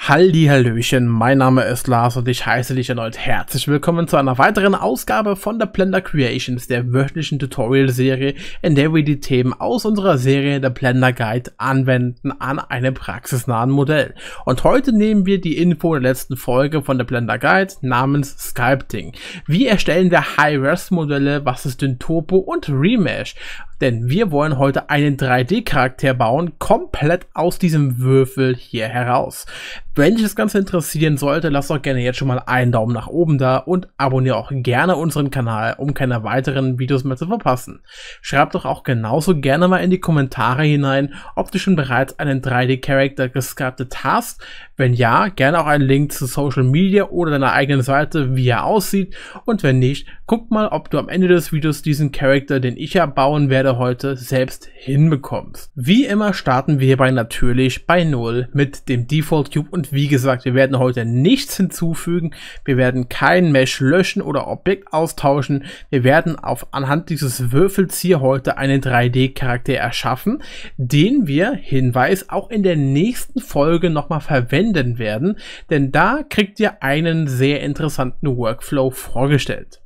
Hallihallöchen, mein Name ist Lars und ich heiße dich erneut herzlich willkommen zu einer weiteren Ausgabe von der Blender Creations, der wöchentlichen Tutorial-Serie, in der wir die Themen aus unserer Serie der Blender Guide anwenden an einem praxisnahen Modell. Und heute nehmen wir die Info der letzten Folge von der Blender Guide namens Sculpting. Wie erstellen wir High-Res-Modelle, was ist Dyntopo und Remesh? Denn wir wollen heute einen 3D-Charakter bauen, komplett aus diesem Würfel hier heraus. Wenn dich das Ganze interessieren sollte, lass doch gerne jetzt schon mal einen Daumen nach oben da und abonniere auch gerne unseren Kanal, um keine weiteren Videos mehr zu verpassen. Schreib doch auch genauso gerne mal in die Kommentare hinein, ob du schon bereits einen 3D-Charakter gesculptet hast. Wenn ja, gerne auch einen Link zu Social Media oder deiner eigenen Seite, wie er aussieht. Und wenn nicht, guck mal, ob du am Ende des Videos diesen Charakter, den ich ja bauen werde heute, selbst hinbekommst. Wie immer starten wir hierbei natürlich bei 0 mit dem Default Cube und wie gesagt, wir werden heute nichts hinzufügen, wir werden kein Mesh löschen oder Objekt austauschen, wir werden anhand dieses Würfels hier heute einen 3D-Charakter erschaffen, den wir, Hinweis, auch in der nächsten Folge nochmal verwenden werden, denn da kriegt ihr einen sehr interessanten Workflow vorgestellt.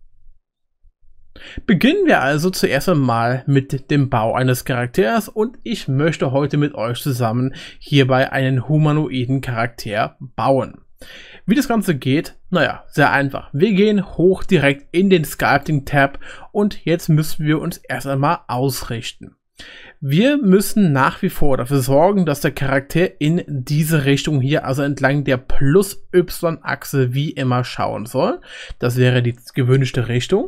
Beginnen wir also zuerst einmal mit dem Bau eines Charakters und ich möchte heute mit euch zusammen hierbei einen humanoiden Charakter bauen. Wie das Ganze geht? Naja, sehr einfach. Wir gehen hoch direkt in den Sculpting-Tab und jetzt müssen wir uns erst einmal ausrichten. Wir müssen nach wie vor dafür sorgen, dass der Charakter in diese Richtung hier, also entlang der Plus-Y-Achse wie immer schauen soll. Das wäre die gewünschte Richtung.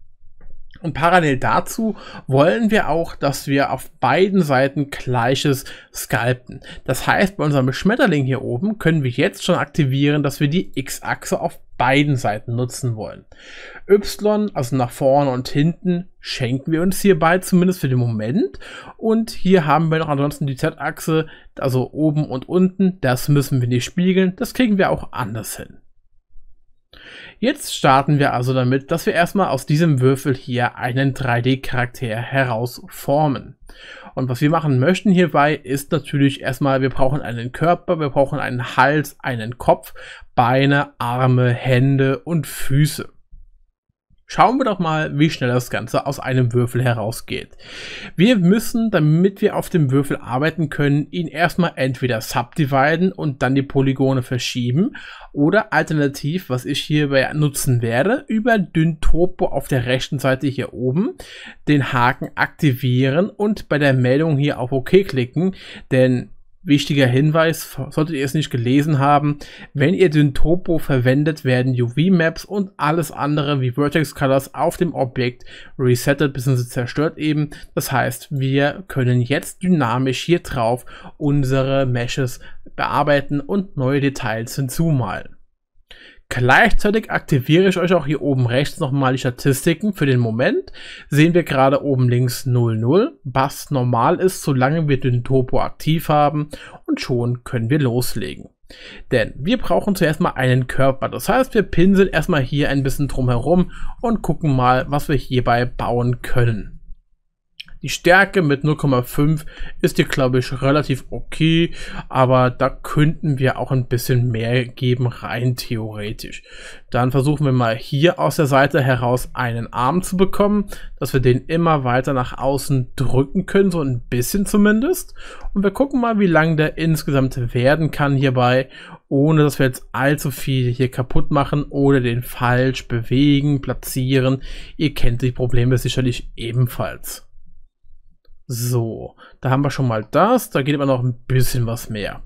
Und parallel dazu wollen wir auch, dass wir auf beiden Seiten Gleiches sculpten. Das heißt, bei unserem Schmetterling hier oben können wir jetzt schon aktivieren, dass wir die X-Achse auf beiden Seiten nutzen wollen. Y, also nach vorne und hinten, schenken wir uns hierbei zumindest für den Moment. Und hier haben wir noch ansonsten die Z-Achse, also oben und unten. Das müssen wir nicht spiegeln, das kriegen wir auch anders hin. Jetzt starten wir also damit, dass wir erstmal aus diesem Würfel hier einen 3D-Charakter herausformen. Und was wir machen möchten hierbei ist natürlich erstmal, wir brauchen einen Körper, wir brauchen einen Hals, einen Kopf, Beine, Arme, Hände und Füße. Schauen wir doch mal, wie schnell das Ganze aus einem Würfel herausgeht. Wir müssen, damit wir auf dem Würfel arbeiten können, ihn erstmal entweder subdividen und dann die Polygone verschieben oder alternativ, was ich hierbei nutzen werde, über Dyntopo auf der rechten Seite hier oben den Haken aktivieren und bei der Meldung hier auf OK klicken, denn wichtiger Hinweis, solltet ihr es nicht gelesen haben, wenn ihr Dyntopo verwendet, werden UV-Maps und alles andere wie Vertex Colors auf dem Objekt resettet bzw. zerstört eben. Das heißt, wir können jetzt dynamisch hier drauf unsere Meshes bearbeiten und neue Details hinzumalen. Gleichzeitig aktiviere ich euch auch hier oben rechts nochmal die Statistiken. Für den Moment sehen wir gerade oben links 00, was normal ist, solange wir den Dyntopo aktiv haben, und schon können wir loslegen. Denn wir brauchen zuerst mal einen Körper. Das heißt, wir pinseln erstmal hier ein bisschen drum herum und gucken mal, was wir hierbei bauen können. Die Stärke mit 0,5 ist hier, glaube ich, relativ okay, aber da könnten wir auch ein bisschen mehr geben, rein theoretisch. Dann versuchen wir mal hier aus der Seite heraus einen Arm zu bekommen, dass wir den immer weiter nach außen drücken können, so ein bisschen zumindest. Und wir gucken mal, wie lang der insgesamt werden kann hierbei, ohne dass wir jetzt allzu viel hier kaputt machen oder den falsch bewegen, platzieren. Ihr kennt die Probleme sicherlich ebenfalls. So, da haben wir schon mal das, da geht aber noch ein bisschen was mehr.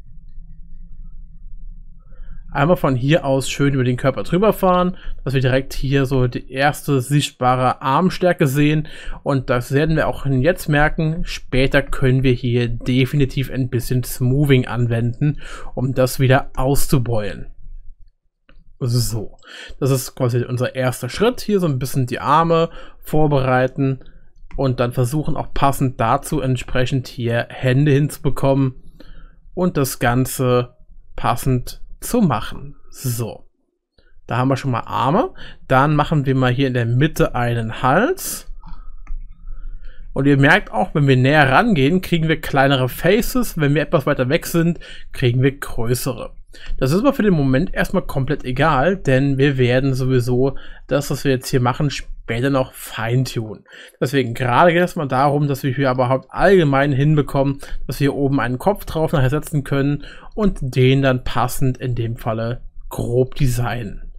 Einmal von hier aus schön über den Körper drüber fahren, dass wir direkt hier so die erste sichtbare Armstärke sehen, und das werden wir auch jetzt merken. Später können wir hier definitiv ein bisschen Smoothing anwenden, um das wieder auszubeulen. So, das ist quasi unser erster Schritt, hier so ein bisschen die Arme vorbereiten. Und dann versuchen auch passend dazu entsprechend hier Hände hinzubekommen und das Ganze passend zu machen. So, da haben wir schon mal Arme. Dann machen wir mal hier in der Mitte einen Hals. Und ihr merkt auch, wenn wir näher rangehen, kriegen wir kleinere Faces. Wenn wir etwas weiter weg sind, kriegen wir größere. Das ist aber für den Moment erstmal komplett egal, denn wir werden sowieso das, was wir jetzt hier machen, später noch feintunen. Deswegen gerade geht es mal darum, dass wir hier aber überhaupt allgemein hinbekommen, dass wir hier oben einen Kopf drauf nachher setzen können und den dann passend in dem Falle grob designen.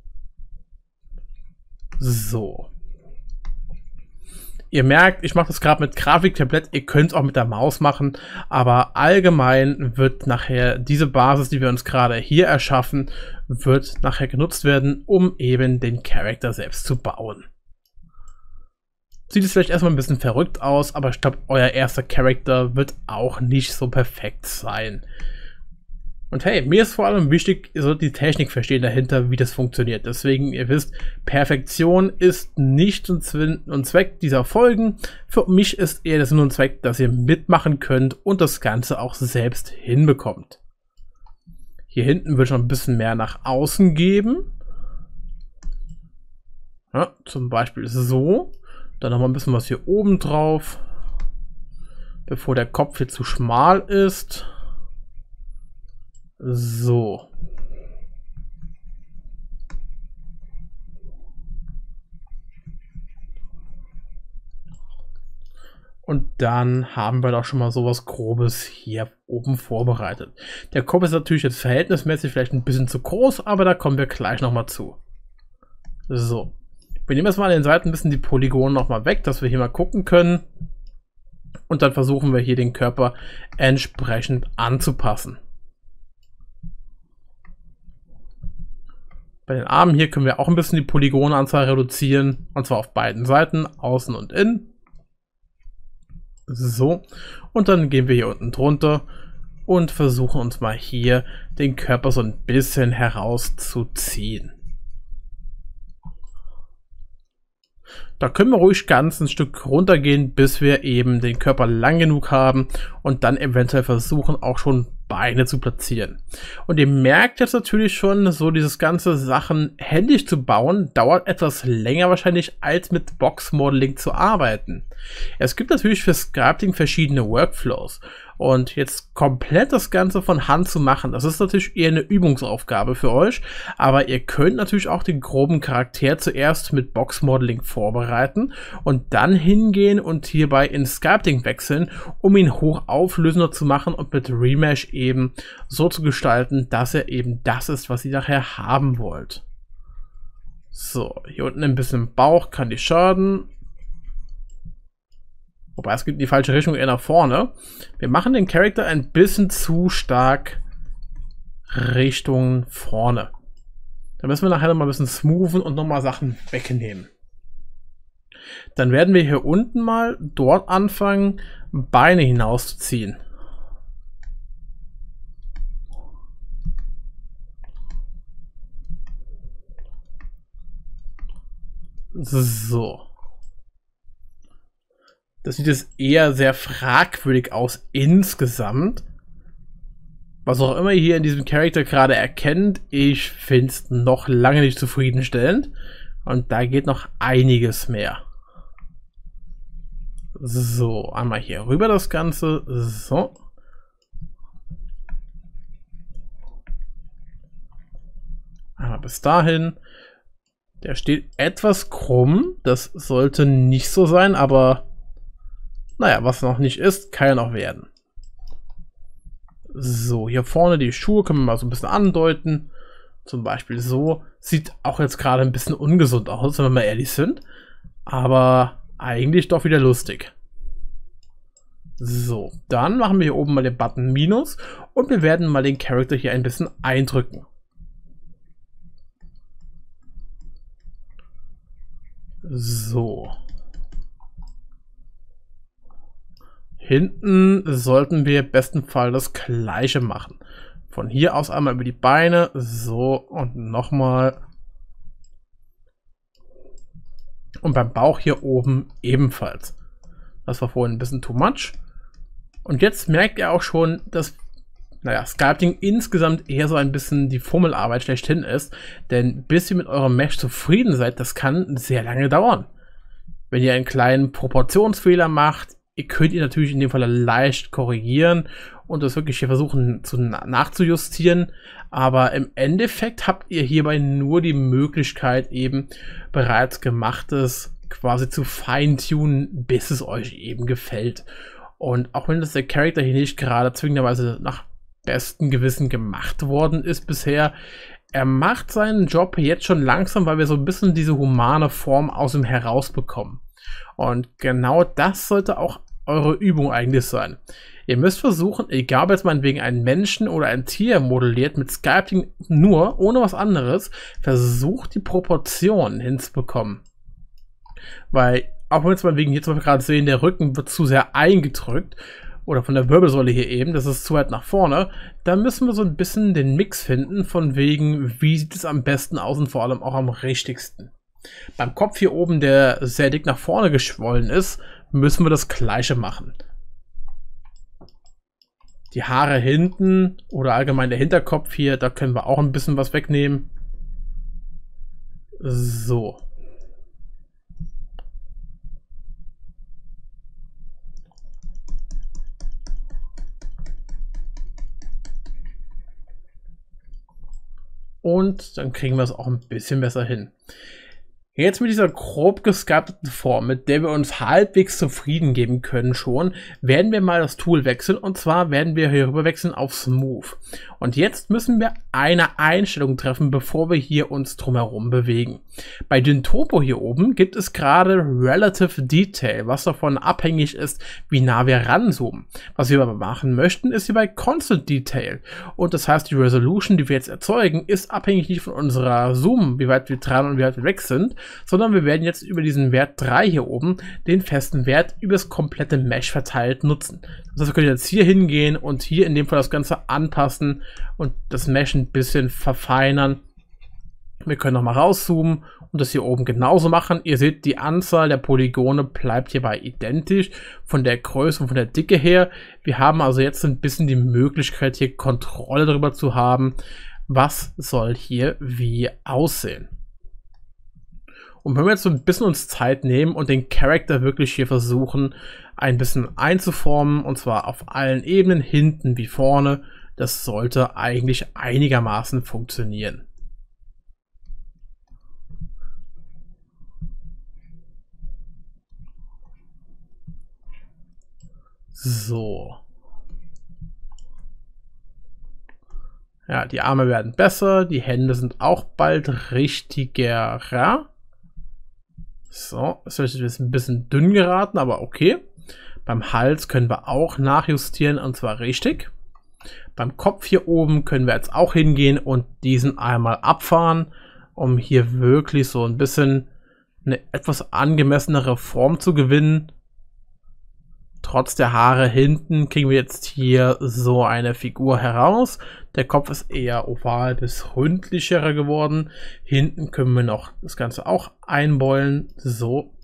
So. Ihr merkt, ich mache das gerade mit Grafiktablett, ihr könnt es auch mit der Maus machen, aber allgemein wird nachher diese Basis, die wir uns gerade hier erschaffen, wird nachher genutzt werden, um eben den Charakter selbst zu bauen. Sieht es vielleicht erstmal ein bisschen verrückt aus, aber ich glaube, euer erster Charakter wird auch nicht so perfekt sein. Und hey, mir ist vor allem wichtig, ihr sollt die Technik verstehen dahinter, wie das funktioniert. Deswegen, ihr wisst, Perfektion ist nicht Sinn und Zweck dieser Folgen. Für mich ist eher der Sinn und Zweck, dass ihr mitmachen könnt und das Ganze auch selbst hinbekommt. Hier hinten würde ich noch ein bisschen mehr nach außen geben. Ja, zum Beispiel so. Dann noch mal ein bisschen was hier oben drauf, bevor der Kopf hier zu schmal ist. So. Und dann haben wir doch schon mal sowas Grobes hier oben vorbereitet. Der Kopf ist natürlich jetzt verhältnismäßig vielleicht ein bisschen zu groß, aber da kommen wir gleich nochmal zu. So. Wir nehmen jetzt mal an den Seiten ein bisschen die Polygone nochmal weg, dass wir hier mal gucken können. Und dann versuchen wir hier den Körper entsprechend anzupassen. Bei den Armen hier können wir auch ein bisschen die Polygonanzahl reduzieren. Und zwar auf beiden Seiten, außen und innen. So. Und dann gehen wir hier unten drunter und versuchen uns mal hier den Körper so ein bisschen herauszuziehen. Da können wir ruhig ganz ein Stück runtergehen, bis wir eben den Körper lang genug haben und dann eventuell versuchen, auch schon Beine zu platzieren. Und ihr merkt jetzt natürlich schon, so dieses ganze Sachen händisch zu bauen, dauert etwas länger wahrscheinlich, als mit Box-Modeling zu arbeiten. Es gibt natürlich für Sculpting verschiedene Workflows. Und jetzt komplett das Ganze von Hand zu machen, das ist natürlich eher eine Übungsaufgabe für euch. Aber ihr könnt natürlich auch den groben Charakter zuerst mit Box-Modeling vorbereiten und dann hingehen und hierbei in Sculpting wechseln, um ihn hochauflösender zu machen und mit Remesh eben so zu gestalten, dass er eben das ist, was ihr nachher haben wollt. So, hier unten ein bisschen Bauch kann nicht schaden. Wobei, es geht in die falsche Richtung, eher nach vorne. Wir machen den Charakter ein bisschen zu stark Richtung vorne. Da müssen wir nachher noch mal ein bisschen smoothen und nochmal Sachen wegnehmen. Dann werden wir hier unten mal dort anfangen, Beine hinauszuziehen. So. Das sieht jetzt eher sehr fragwürdig aus insgesamt. Was auch immer ihr hier in diesem Charakter gerade erkennt, ich finde es noch lange nicht zufriedenstellend. Und da geht noch einiges mehr. So, einmal hier rüber das Ganze. So. Einmal bis dahin. Der steht etwas krumm. Das sollte nicht so sein, aber naja, was noch nicht ist, kann ja noch werden. So, hier vorne die Schuhe können wir mal so ein bisschen andeuten. Zum Beispiel so. Sieht auch jetzt gerade ein bisschen ungesund aus, wenn wir mal ehrlich sind. Aber eigentlich doch wieder lustig. So, dann machen wir hier oben mal den Button Minus. Und wir werden mal den Charakter hier ein bisschen eindrücken. So. Hinten sollten wir im besten Fall das Gleiche machen. Von hier aus einmal über die Beine, so und nochmal. Und beim Bauch hier oben ebenfalls. Das war vorhin ein bisschen too much. Und jetzt merkt ihr auch schon, dass Sculpting insgesamt eher so ein bisschen die Fummelarbeit schlechthin ist. Denn bis ihr mit eurem Mesh zufrieden seid, das kann sehr lange dauern. Wenn ihr einen kleinen Proportionsfehler macht, Ihr könnt ihr natürlich in dem Fall leicht korrigieren und das wirklich hier versuchen nachzujustieren, aber im Endeffekt habt ihr hierbei nur die Möglichkeit, eben bereits Gemachtes quasi zu feintunen, bis es euch eben gefällt. Und auch wenn das der Charakter hier nicht gerade zwingenderweise nach bestem Gewissen gemacht worden ist bisher, er macht seinen Job jetzt schon langsam, weil wir so ein bisschen diese humane Form aus ihm herausbekommen. Und genau das sollte auch eure Übung eigentlich sein. Ihr müsst versuchen, egal ob jetzt meinetwegen einen Menschen oder ein Tier modelliert, mit Sculpting nur, ohne was anderes, versucht die Proportionen hinzubekommen. Weil, auch wenn wir jetzt meinetwegen hier zum Beispiel gerade sehen, der Rücken wird zu sehr eingedrückt, oder von der Wirbelsäule hier eben, das ist zu weit nach vorne, da müssen wir so ein bisschen den Mix finden, von wegen, wie sieht es am besten aus und vor allem auch am richtigsten. Beim Kopf hier oben, der sehr dick nach vorne geschwollen ist, müssen wir das Gleiche machen. Die Haare hinten oder allgemein der Hinterkopf hier, da können wir auch ein bisschen was wegnehmen. So. Und dann kriegen wir es auch ein bisschen besser hin. Jetzt mit dieser grob gesculpteten Form, mit der wir uns halbwegs zufrieden geben können schon, werden wir mal das Tool wechseln, und zwar werden wir hier rüber wechseln auf Smooth. Und jetzt müssen wir eine Einstellung treffen, bevor wir hier uns drumherum bewegen. Bei den Topo hier oben gibt es gerade Relative Detail, was davon abhängig ist, wie nah wir ranzoomen. Was wir aber machen möchten, ist hier bei Constant Detail. Und das heißt, die Resolution, die wir jetzt erzeugen, ist abhängig nicht von unserer Zoom, wie weit wir dran und wie weit wir weg sind, sondern wir werden jetzt über diesen Wert 3 hier oben den festen Wert über das komplette Mesh verteilt nutzen. Das heißt, wir können jetzt hier hingehen und hier in dem Fall das Ganze anpassen und das Mesh ein bisschen verfeinern. Wir können nochmal rauszoomen und das hier oben genauso machen. Ihr seht, die Anzahl der Polygone bleibt hierbei identisch von der Größe und von der Dicke her. Wir haben also jetzt ein bisschen die Möglichkeit, hier Kontrolle darüber zu haben, was soll hier wie aussehen. Und wenn wir jetzt so ein bisschen uns Zeit nehmen und den Charakter wirklich hier versuchen, ein bisschen einzuformen, und zwar auf allen Ebenen, hinten wie vorne, das sollte eigentlich einigermaßen funktionieren. So. Ja, die Arme werden besser, die Hände sind auch bald richtiger. So, das ist jetzt ein bisschen dünn geraten, aber okay. Beim Hals können wir auch nachjustieren, und zwar richtig. Beim Kopf hier oben können wir jetzt auch hingehen und diesen einmal abfahren, um hier wirklich so ein bisschen eine etwas angemessenere Form zu gewinnen. Trotz der Haare hinten kriegen wir jetzt hier so eine Figur heraus. Der Kopf ist eher oval bis rundlicher geworden. Hinten können wir noch das Ganze auch einbeulen. So.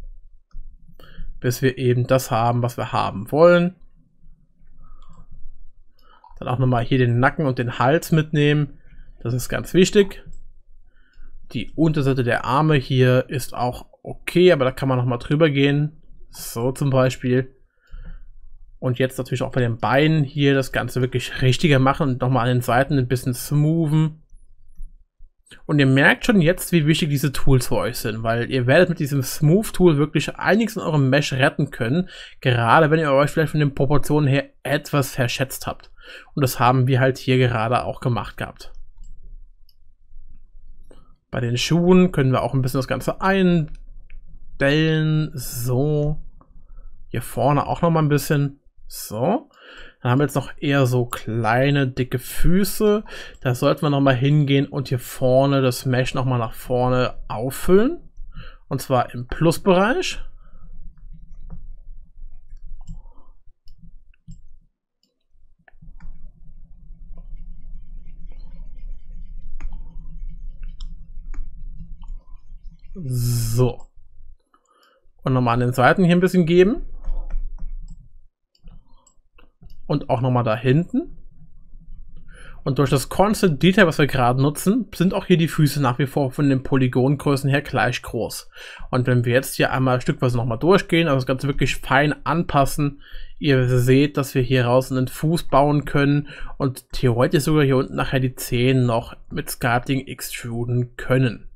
Bis wir eben das haben, was wir haben wollen. Dann auch nochmal hier den Nacken und den Hals mitnehmen. Das ist ganz wichtig. Die Unterseite der Arme hier ist auch okay, aber da kann man nochmal drüber gehen. So zum Beispiel. Und jetzt natürlich auch bei den Beinen hier das Ganze wirklich richtiger machen und nochmal an den Seiten ein bisschen smoothen. Und ihr merkt schon jetzt, wie wichtig diese Tools für euch sind, weil ihr werdet mit diesem Smooth-Tool wirklich einiges in eurem Mesh retten können, gerade wenn ihr euch vielleicht von den Proportionen her etwas verschätzt habt. Und das haben wir halt hier gerade auch gemacht gehabt. Bei den Schuhen können wir auch ein bisschen das Ganze einstellen. So. Hier vorne auch nochmal ein bisschen. So. Dann haben wir jetzt noch eher so kleine, dicke Füße. Da sollten wir nochmal hingehen und hier vorne das Mesh nochmal nach vorne auffüllen. Und zwar im Plusbereich. So. Und nochmal an den Seiten hier ein bisschen geben. Und auch nochmal da hinten. Und durch das Constant Detail, was wir gerade nutzen, sind auch hier die Füße nach wie vor von den Polygongrößen her gleich groß. Und wenn wir jetzt hier einmal stückweise nochmal durchgehen, also das Ganze wirklich fein anpassen, ihr seht, dass wir hier raus einen Fuß bauen können und theoretisch sogar hier unten nachher die Zehen noch mit Sculpting extruden können.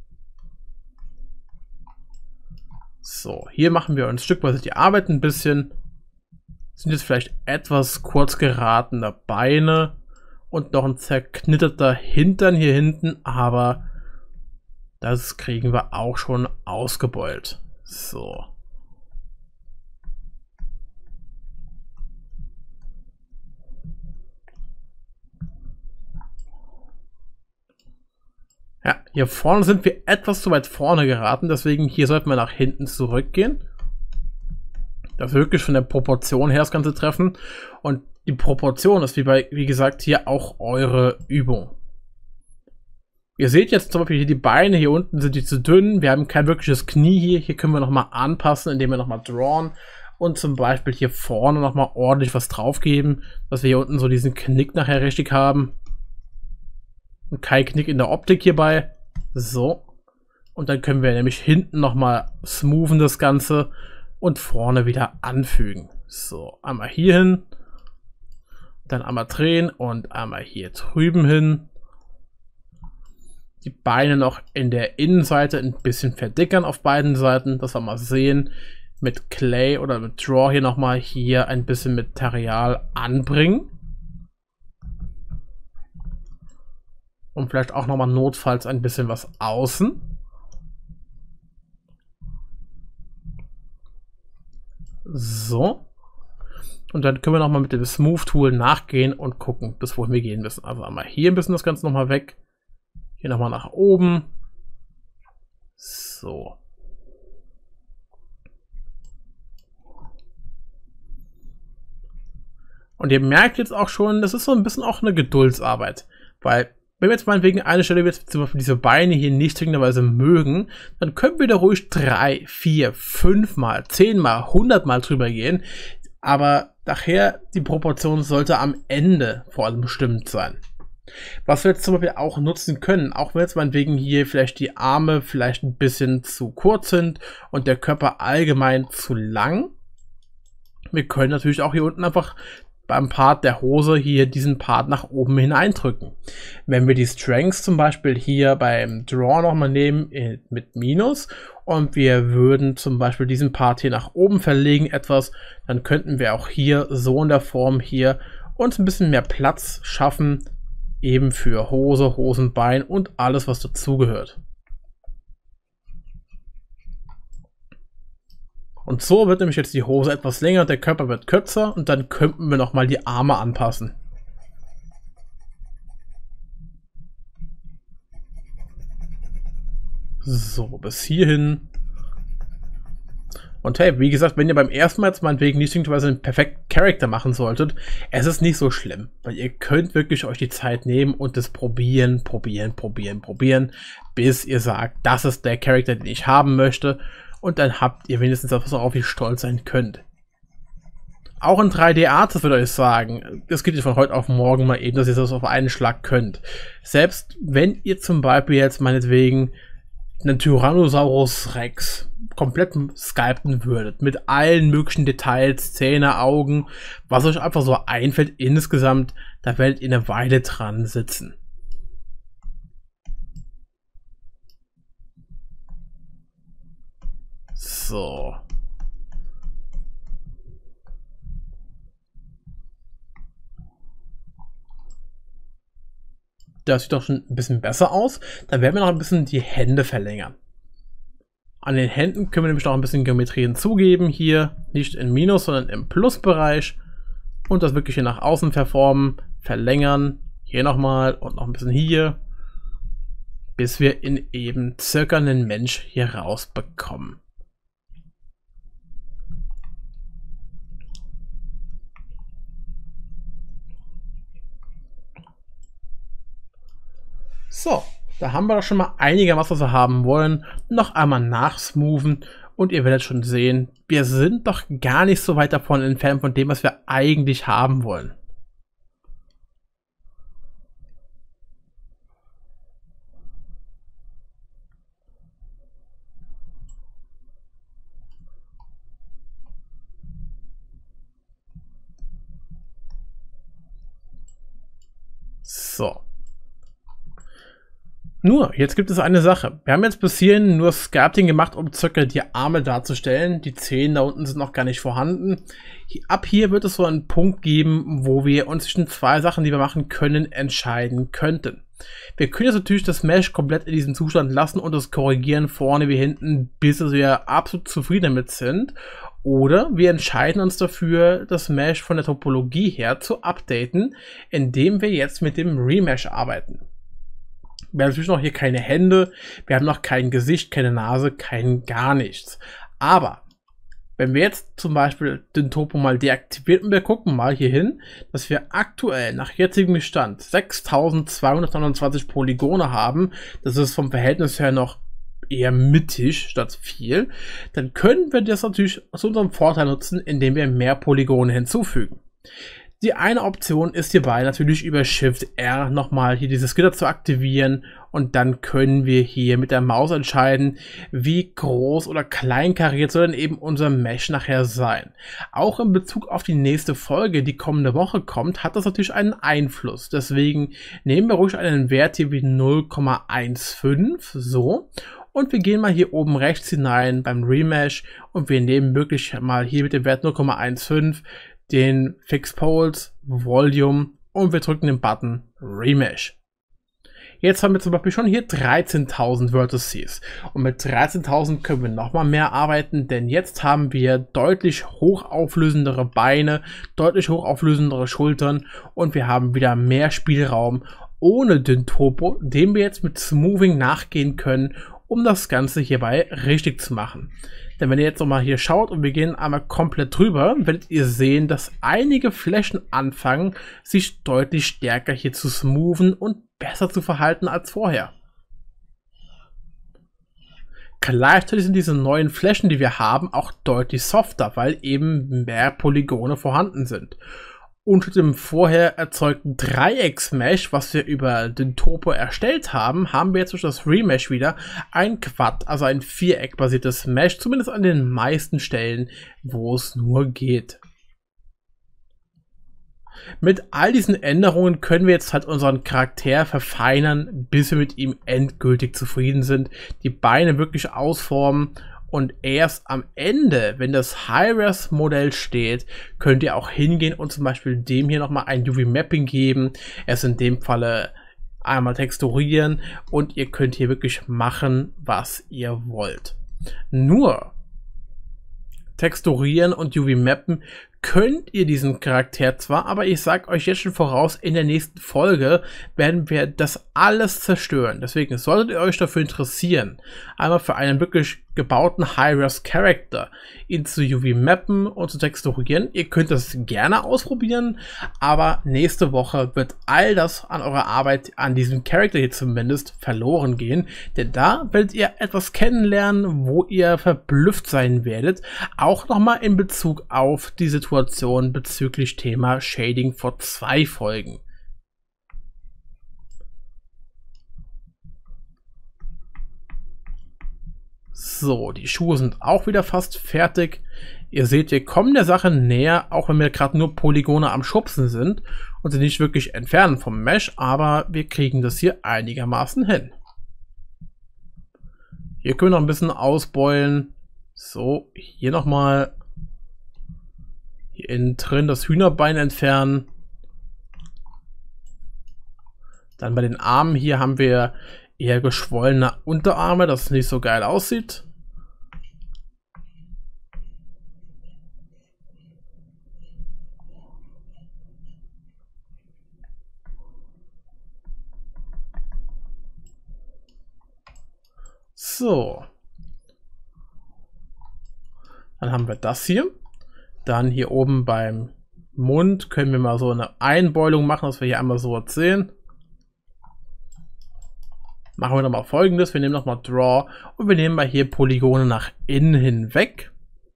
So, hier machen wir uns stückweise die Arbeit ein bisschen. Sind jetzt vielleicht etwas kurz geratene Beine. Und noch ein zerknitterter Hintern hier hinten, aber das kriegen wir auch schon ausgebeult. So. Ja, hier vorne sind wir etwas zu weit vorne geraten, deswegen hier sollten wir nach hinten zurückgehen. Das wirklich von der Proportion her das Ganze treffen. Und die Proportion ist wie gesagt, hier auch eure Übung. Ihr seht jetzt zum Beispiel hier die Beine, hier unten sind die zu dünn. Wir haben kein wirkliches Knie hier. Hier können wir nochmal anpassen, indem wir nochmal drawn und zum Beispiel hier vorne nochmal ordentlich was drauf geben, dass wir hier unten so diesen Knick nachher richtig haben. Und kein Knick in der Optik hierbei. So. Und dann können wir nämlich hinten nochmal smoothen das Ganze und vorne wieder anfügen. So, einmal hier hin. Dann einmal drehen und einmal hier drüben hin. Die Beine noch in der Innenseite ein bisschen verdickern auf beiden Seiten, dass wir mal sehen. Mit Clay oder mit Draw hier nochmal hier ein bisschen Material anbringen. Und vielleicht auch nochmal notfalls ein bisschen was außen. So. Und dann können wir nochmal mit dem Smooth Tool nachgehen und gucken, bis wohin wir gehen müssen. Also einmal hier ein bisschen das Ganze nochmal weg. Hier nochmal nach oben. So. Und ihr merkt jetzt auch schon, das ist so ein bisschen auch eine Geduldsarbeit. Weil, wenn wir jetzt meinetwegen eine Stelle jetzt zum Beispiel diese Beine hier nicht dringenderweise mögen, dann können wir da ruhig 3, 4, 5 Mal, 10 Mal, 100 Mal drüber gehen. Aber nachher, die Proportion sollte am Ende vor allem bestimmt sein. Was wir jetzt zum Beispiel auch nutzen können, auch wenn jetzt meinetwegen hier vielleicht die Arme vielleicht ein bisschen zu kurz sind und der Körper allgemein zu lang. Wir können natürlich auch hier unten einfach beim Part der Hose hier diesen Part nach oben hineindrücken. Wenn wir die Strengths zum Beispiel hier beim Draw nochmal nehmen mit Minus und wir würden zum Beispiel diesen Part hier nach oben verlegen etwas, dann könnten wir auch hier so in der Form hier uns ein bisschen mehr Platz schaffen, eben für Hose, Hosenbein und alles, was dazugehört. Und so wird nämlich jetzt die Hose etwas länger, der Körper wird kürzer und dann könnten wir nochmal die Arme anpassen. So, bis hierhin. Und hey, wie gesagt, wenn ihr beim ersten Mal jetzt meinetwegen nicht irgendwas einen perfekten Charakter machen solltet, es ist nicht so schlimm, weil ihr könnt wirklich euch die Zeit nehmen und das probieren, bis ihr sagt, das ist der Charakter, den ich haben möchte. Und dann habt ihr wenigstens etwas, worauf ihr stolz sein könnt. Auch in 3D-Artist würde ich euch sagen, das geht nicht von heute auf morgen mal eben, dass ihr das auf einen Schlag könnt. Selbst wenn ihr zum Beispiel jetzt meinetwegen einen Tyrannosaurus Rex komplett sculpten würdet, mit allen möglichen Details, Zähne, Augen, was euch einfach so einfällt insgesamt, da werdet ihr eine Weile dran sitzen. So. Das sieht doch schon ein bisschen besser aus. Dann werden wir noch ein bisschen die Hände verlängern. An den Händen können wir nämlich noch ein bisschen Geometrie hinzugeben. Hier nicht im Minus, sondern im Plusbereich. Und das wirklich hier nach außen verformen, verlängern. Hier nochmal und noch ein bisschen hier. Bis wir in eben circa einen Mensch hier rausbekommen. So, da haben wir doch schon mal einigermaßen, was wir haben wollen. Noch einmal nachsmoothen und ihr werdet schon sehen, wir sind doch gar nicht so weit davon entfernt von dem, was wir eigentlich haben wollen. So. Nur, jetzt gibt es eine Sache. Wir haben jetzt bis hierhin nur Sculpting gemacht, um circa die Arme darzustellen. Die Zehen da unten sind noch gar nicht vorhanden. Ab hier wird es so einen Punkt geben, wo wir uns zwischen zwei Sachen, die wir machen können, entscheiden könnten. Wir können jetzt natürlich das Mesh komplett in diesem Zustand lassen und das korrigieren vorne wie hinten, bis wir absolut zufrieden damit sind. Oder wir entscheiden uns dafür, das Mesh von der Topologie her zu updaten, indem wir jetzt mit dem Remesh arbeiten. Wir haben natürlich noch hier keine Hände, wir haben noch kein Gesicht, keine Nase, kein gar nichts. Aber wenn wir jetzt zum Beispiel den Topo mal deaktivieren und wir gucken mal hier hin, dass wir aktuell nach jetzigem Stand 6229 Polygone haben, das ist vom Verhältnis her noch eher mittig statt viel, dann können wir das natürlich zu unserem Vorteil nutzen, indem wir mehr Polygone hinzufügen. Die eine Option ist hierbei natürlich über Shift R nochmal hier dieses Gitter zu aktivieren und dann können wir hier mit der Maus entscheiden, wie groß oder klein kariert soll denn eben unser Mesh nachher sein. Auch in Bezug auf die nächste Folge, die kommende Woche kommt, hat das natürlich einen Einfluss. Deswegen nehmen wir ruhig einen Wert hier wie 0,15, so. Und wir gehen mal hier oben rechts hinein beim Remesh und wir nehmen wirklich mal hier mit dem Wert 0,15 den Fix Poles, Volume und wir drücken den Button Remesh. Jetzt haben wir zum Beispiel schon hier 13.000 Vertices und mit 13.000 können wir nochmal mehr arbeiten, denn jetzt haben wir deutlich hochauflösendere Beine, deutlich hochauflösendere Schultern und wir haben wieder mehr Spielraum ohne den Topo, dem wir jetzt mit Smoothing nachgehen können, um das Ganze hierbei richtig zu machen. Denn wenn ihr jetzt nochmal hier schaut und wir gehen einmal komplett drüber, werdet ihr sehen, dass einige Flächen anfangen, sich deutlich stärker hier zu smoothen und besser zu verhalten als vorher. Gleichzeitig sind diese neuen Flächen, die wir haben, auch deutlich softer, weil eben mehr Polygone vorhanden sind. Unter dem vorher erzeugten Dreiecks-Mesh, was wir über den Topo erstellt haben, haben wir jetzt durch das Remesh wieder ein Quad, also ein Viereck-basiertes Mesh, zumindest an den meisten Stellen, wo es nur geht. Mit all diesen Änderungen können wir jetzt halt unseren Charakter verfeinern, bis wir mit ihm endgültig zufrieden sind, die Beine wirklich ausformen. Und erst am Ende, wenn das High-Res-Modell steht, könnt ihr auch hingehen und zum Beispiel dem hier nochmal ein UV-Mapping geben. Es in dem Falle einmal texturieren und ihr könnt hier wirklich machen, was ihr wollt. Nur texturieren und UV-Mappen könnt ihr diesen Charakter zwar, aber ich sage euch jetzt schon voraus, in der nächsten Folge werden wir das alles zerstören. Deswegen solltet ihr euch dafür interessieren, einmal für einen wirklich gebauten High-Res-Charakter ihn zu UV-Mappen und zu texturieren. Ihr könnt das gerne ausprobieren, aber nächste Woche wird all das an eurer Arbeit an diesem Charakter hier zumindest verloren gehen, denn da werdet ihr etwas kennenlernen, wo ihr verblüfft sein werdet, auch nochmal in Bezug auf die Situation bezüglich Thema Shading vor 2 Folgen. So, die Schuhe sind auch wieder fast fertig. Ihr seht, wir kommen der Sache näher, auch wenn wir gerade nur Polygone am Schubsen sind und sie nicht wirklich entfernen vom Mesh, aber wir kriegen das hier einigermaßen hin. Hier können wir noch ein bisschen ausbeulen. So, hier nochmal hier innen drin das Hühnerbein entfernen. Dann bei den Armen hier haben wir eher geschwollene Unterarme, dass es nicht so geil aussieht. So. Dann haben wir das hier. Dann hier oben beim Mund können wir mal so eine Einbeulung machen, dass wir hier einmal so was sehen. Machen wir nochmal Folgendes. Wir nehmen nochmal Draw und wir nehmen mal hier Polygone nach innen hinweg.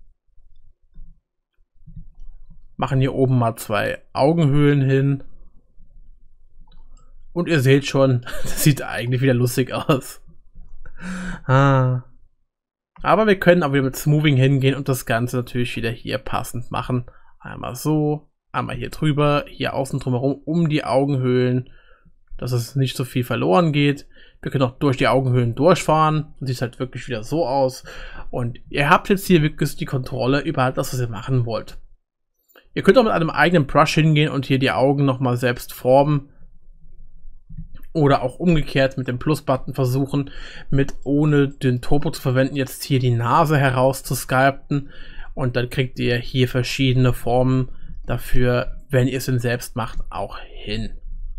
Machen hier oben mal 2 Augenhöhlen hin. Und ihr seht schon, das sieht eigentlich wieder lustig aus. Aber wir können auch wieder mit Smoothing hingehen und das Ganze natürlich wieder hier passend machen. Einmal so, einmal hier drüber, hier außen drumherum, um die Augenhöhlen. dass es nicht so viel verloren geht. Wir können auch durch die Augenhöhlen durchfahren. Das sieht halt wirklich wieder so aus. Und ihr habt jetzt hier wirklich die Kontrolle über das, was ihr machen wollt. Ihr könnt auch mit einem eigenen Brush hingehen und hier die Augen nochmal selbst formen. Oder auch umgekehrt mit dem Plus-Button versuchen, ohne den Turbo zu verwenden, jetzt hier die Nase heraus zu sculpten. Und dann kriegt ihr hier verschiedene Formen dafür, wenn ihr es denn selbst macht, auch hin.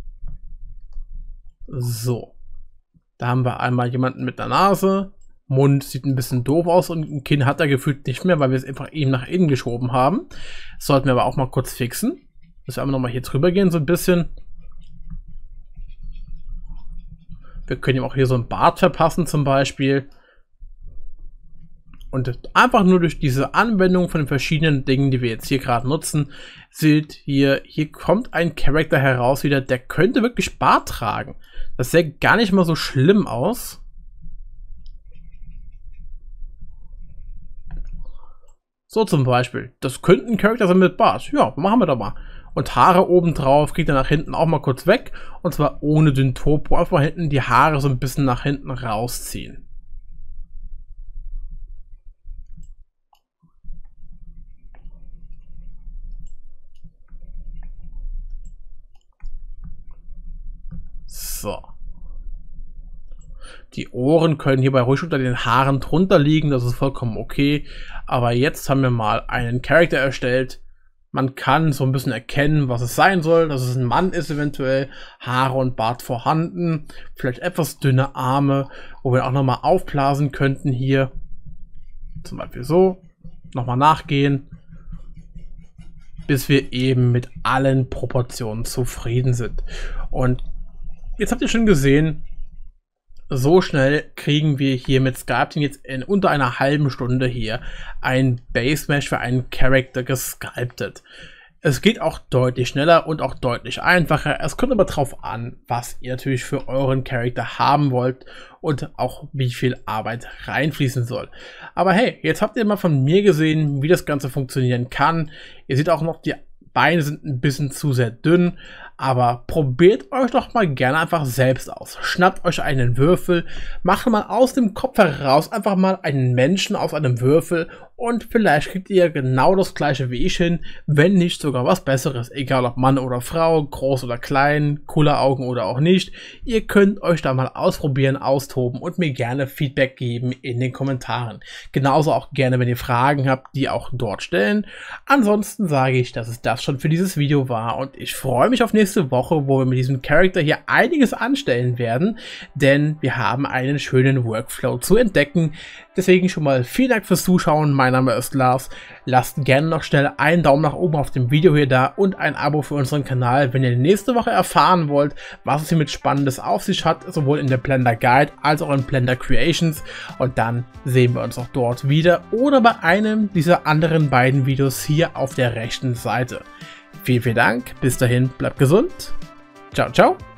So. Da haben wir einmal jemanden mit der Nase. Mund sieht ein bisschen doof aus und ein Kinn hat er gefühlt nicht mehr, weil wir es einfach ihm nach innen geschoben haben. Das sollten wir aber auch mal kurz fixen. Dass wir einmal nochmal hier drüber gehen, so ein bisschen. Wir können ihm auch hier so ein Bart verpassen zum Beispiel. Und einfach nur durch diese Anwendung von den verschiedenen Dingen, die wir jetzt hier gerade nutzen, seht hier kommt ein Charakter heraus wieder, der könnte wirklich Bart tragen. Das sähe gar nicht mal so schlimm aus. So zum Beispiel. Das könnte ein Charakter sein mit Bart. Ja, machen wir doch mal. Und Haare oben drauf kriegt er nach hinten auch mal kurz weg. Und zwar ohne den Turbo. Einfach mal hinten die Haare so ein bisschen nach hinten rausziehen. So. Die Ohren können hierbei ruhig unter den Haaren drunter liegen. Das ist vollkommen okay. Aber jetzt haben wir mal einen Charakter erstellt. Man kann so ein bisschen erkennen, was es sein soll, dass es ein Mann ist eventuell, Haare und Bart vorhanden, vielleicht etwas dünne Arme, wo wir auch nochmal aufblasen könnten hier, zum Beispiel so, nochmal nachgehen, bis wir eben mit allen Proportionen zufrieden sind. Und jetzt habt ihr schon gesehen, so schnell kriegen wir hier mit Sculpting jetzt in unter einer halben Stunde hier ein Base Mesh für einen Charakter gesculptet. Es geht auch deutlich schneller und auch deutlich einfacher. Es kommt aber drauf an, was ihr natürlich für euren Charakter haben wollt und auch wie viel Arbeit reinfließen soll. Aber hey, jetzt habt ihr mal von mir gesehen, wie das Ganze funktionieren kann. Ihr seht auch noch, die Beine sind ein bisschen zu sehr dünn. Aber probiert euch doch mal gerne einfach selbst aus. Schnappt euch einen Würfel, macht mal aus dem Kopf heraus einfach mal einen Menschen aus einem Würfel und vielleicht kriegt ihr genau das gleiche wie ich hin, wenn nicht sogar was Besseres. Egal ob Mann oder Frau, groß oder klein, coole Augen oder auch nicht. Ihr könnt euch da mal ausprobieren, austoben und mir gerne Feedback geben in den Kommentaren. Genauso auch gerne, wenn ihr Fragen habt, die auch dort stellen. Ansonsten sage ich, dass es das schon für dieses Video war und ich freue mich auf nächste Woche, wo wir mit diesem Charakter hier einiges anstellen werden, denn wir haben einen schönen Workflow zu entdecken. Deswegen schon mal vielen Dank fürs Zuschauen. Mein Name ist Lars. Lasst gerne noch schnell einen Daumen nach oben auf dem Video hier da und ein Abo für unseren Kanal, wenn ihr nächste Woche erfahren wollt, was es hier mit Spannendes auf sich hat, sowohl in der Blender Guide als auch in Blender Creations. Und dann sehen wir uns auch dort wieder oder bei einem dieser anderen beiden Videos hier auf der rechten Seite. Vielen Dank. Bis dahin, bleibt gesund. Ciao, ciao.